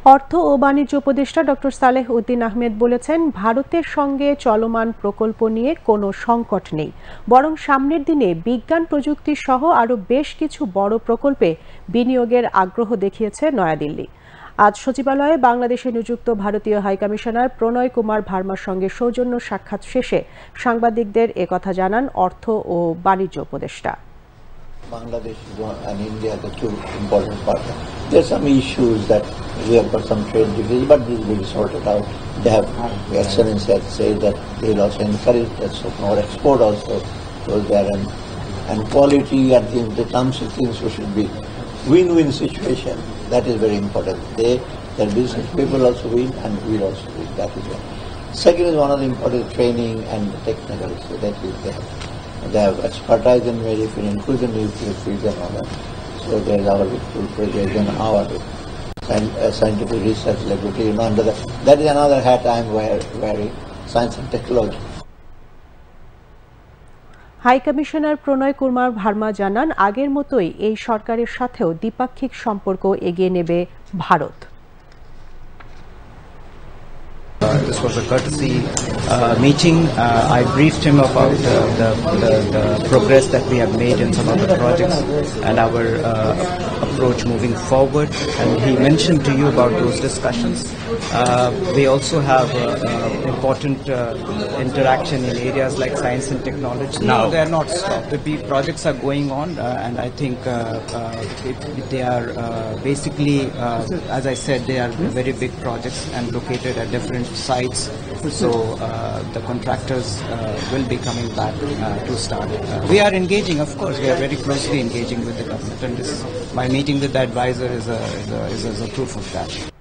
অর্থ ও বাণিজ্য উপদেষ্টা ডক্টর সালেহ উদ্দিন আহমেদ বলেছেন, ভারতের সঙ্গে চলমান প্রকল্প নিয়ে কোনো সংকট নেই, বরং সামনের দিনে বিজ্ঞান প্রযুক্তি সহ আরও বেশ কিছু বড় প্রকল্পে বিনিয়োগের আগ্রহ দেখিয়েছে নয়াদিল্লি। আজ সচিবালয়ে বাংলাদেশে নিযুক্ত ভারতীয় হাইকমিশনার প্রণয় কুমার ভার্মার সঙ্গে সৌজন্য সাক্ষাৎ শেষে সাংবাদিকদের একথা জানান অর্থ ও বাণিজ্য উপদেষ্টা। Bangladesh and India are the two important partners. There are some issues that we have got some trade difficulties, but this will be sorted out. They have, the Excellency has said that they will also encourage that so more export also goes there, and quality and things, the terms of things should be win-win situation. That is very important. Their business people also win and we also win. That is one. Second is one of the important training and the technical, so that is there. They have expertise in various fields, including nuclear fields and all that. So there is our full project and our scientific research laboratory. Under that is another hat I am wearing, science and technology. High commissioner Pranay Kumar Verma জানান, আগের মতোই এই সরকারের সাথেও দ্বিপাক্ষিক সম্পর্ক এগিয়ে নেবে Bharat. This was a courtesy meeting. I briefed him about the progress that we have made in some of the projects and our approach moving forward. And he mentioned to you about those discussions. We also have important interaction in areas like science and technology. Now they are not stopped. The projects are going on, and I think they are basically, as I said, they are very big projects and located at different sites. So the contractors will be coming back to start. We are engaging, of course. We are very closely engaging with the government, and my meeting with the advisor is a proof of that.